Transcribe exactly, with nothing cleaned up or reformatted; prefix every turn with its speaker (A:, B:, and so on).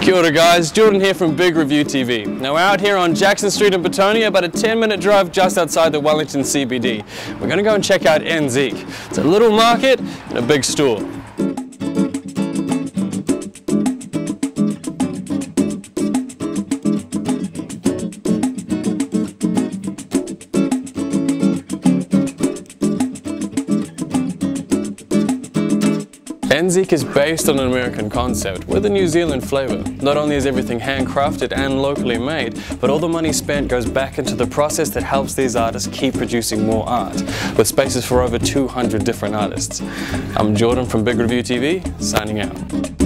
A: Kia ora guys, Jordan here from Big Review T V. Now we're out here on Jackson Street in Betonia, about a ten minute drive just outside the Wellington C B D. We're going to go and check out Enzeek. It's a little market and a big store. Enzeek is based on an American concept with a New Zealand flavour. Not only is everything handcrafted and locally made, but all the money spent goes back into the process that helps these artists keep producing more art, with spaces for over two hundred different artists. I'm Jordan from Big Review T V, signing out.